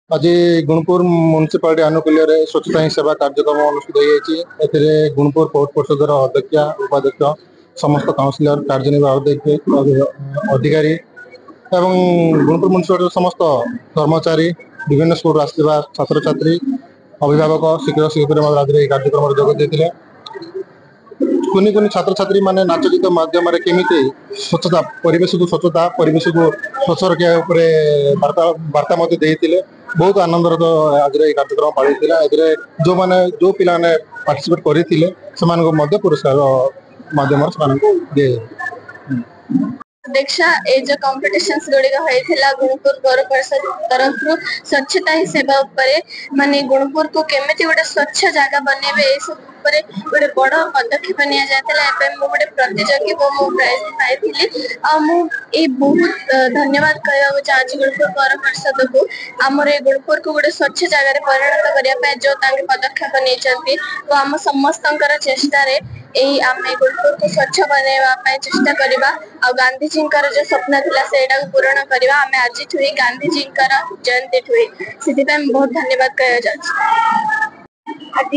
आज गुणपुर म्युनिसिपालिटी आनुकूल्य स्वच्छता ही सेवा कार्यक्रम अनुष्ठित गुणपुर पौर परिषद अध्यक्ष उपाध्यक्ष समस्त काउंसिलर कार्यनिर्वाहक अधिकारी एवं गुणपुर म्युनिसिपालिटी समस्त कर्मचारी विभिन्न स्कूल आसवा छात्र छात्री अभिभावक शिक्षक शिक्षक कार्यक्रम जोग देते कुनि कुनि छात्र छात्री माने नाच गीत माध्यम केमी स्वच्छता परिवेश को स्वच्छता परिवेश को स्वच्छ रखा वार्ता बहुत आनंदर तो आज कार्यक्रम पाई जो माने जो पिला पार्टिसिपेट करते पुरस्कार माध्यम दिए दीक्षा ए जो कॉम्पिटिशन्स गुड़िक होता गुणपुर पौर परिषद तरफ स्वच्छता ही सेवा माने गुणपुर को केमिति गोटे स्वच्छ जगह बनइबे ए सब गोटे बड़ पदक्षेप नि गोटे प्रतियोगी प्राइज पाई बहुत धन्यवाद कहवा चाहूँ गुणपुर पौर परिषद को आमर गुणपुर को गोटे स्वच्छ जगह परिणत करने जो पदक्षेप नहीं आम समस्त चेष्टा आम गुणपुर को स्वच्छ बनवाई चेष्टा करवा आ गांधी जी जो स्वप्न था से पूरण करवा आम आज गांधी जी जयंती ठुई से बहुत धन्यवाद कहवा आज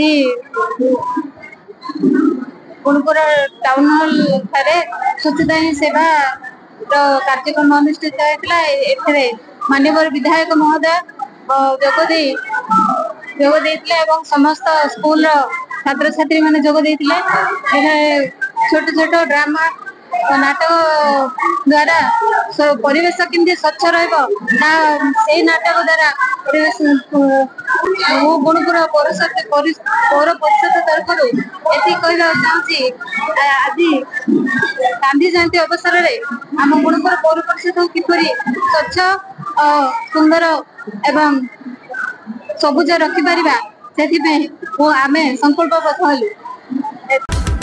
गुणपुर टाउन हॉल ठारे स्वच्छता ही सेवा कार्यक्रम अनुष्ठित होता माननीय विधायक महोदय जोग समस्त स्कूल छात्र छात्री मैंने जोग छोट छोट ड्रामा नाटक द्वारा परिवेश केमती स्वच्छ रही नाटक द्वारा परिवेश गुणपुर पौर परिषद तरफ ये कहना चाहूँगी आज गांधी जयंती अवसर में आम गुणपुर पौर परिषद किपरि स्वच्छ सुंदर एवं सबुज रखिपर से आम संकल्पबद्ध हलु।